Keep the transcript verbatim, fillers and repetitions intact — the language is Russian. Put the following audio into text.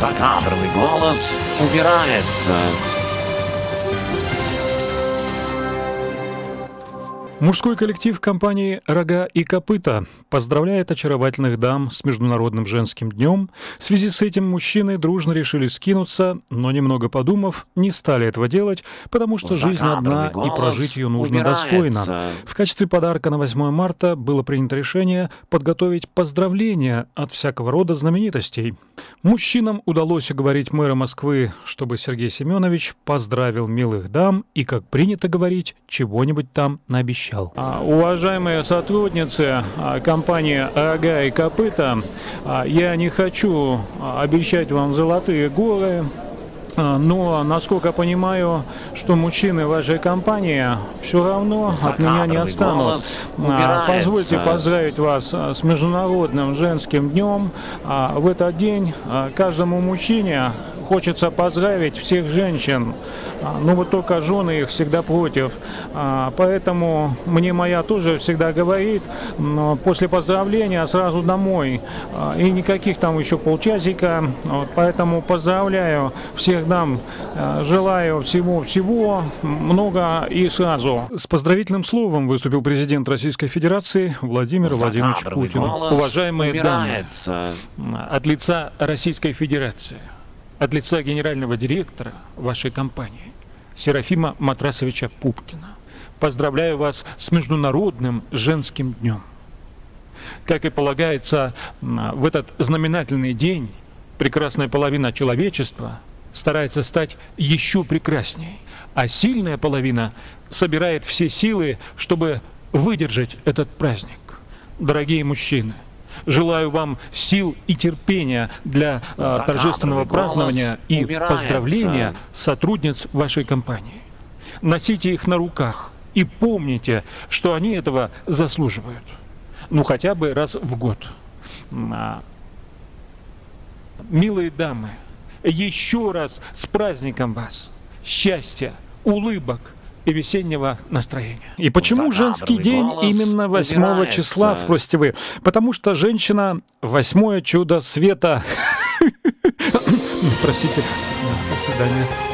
Закадровый голос убирается. Мужской коллектив компании «Рога и копыта» поздравляет очаровательных дам с Международным женским днем. В связи с этим мужчины дружно решили скинуться, но, немного подумав, не стали этого делать, потому что жизнь одна, и прожить ее нужно убирается. достойно. В качестве подарка на восьмое марта было принято решение подготовить поздравления от всякого рода знаменитостей. Мужчинам удалось уговорить мэра Москвы, чтобы Сергей Семенович поздравил милых дам и, как принято говорить, чего-нибудь там наобещал. А, уважаемые сотрудницы а, компании «Рога и копыта», а, я не хочу а, обещать вам золотые горы, а, но, насколько понимаю, что мужчины вашей компании все равно от меня не отстанут. А, позвольте поздравить вас а, с Международным женским днем. А, в этот день а, каждому мужчине хочется поздравить всех женщин, но вот только жены их всегда против. Поэтому мне моя тоже всегда говорит, после поздравления сразу домой. И никаких там еще полчасика. Поэтому поздравляю всех дам, желаю всего-всего, много и сразу. С поздравительным словом выступил президент Российской Федерации Владимир Владимирович Путин. Уважаемые дамы, от лица Российской Федерации, от лица генерального директора вашей компании Серафима Матрасовича Пупкина поздравляю вас с Международным женским днем. Как и полагается, в этот знаменательный день прекрасная половина человечества старается стать еще прекрасней, а сильная половина собирает все силы, чтобы выдержать этот праздник. Дорогие мужчины, желаю вам сил и терпения для э, торжественного празднования и убирается. Поздравления сотрудниц вашей компании. Носите их на руках и помните, что они этого заслуживают. Ну, хотя бы раз в год. А, милые дамы, еще раз с праздником вас. Счастья, улыбок и весеннего настроения. И почему женский день именно восьмого числа, спросите вы? Потому что женщина — восьмое чудо света. Простите, до свидания.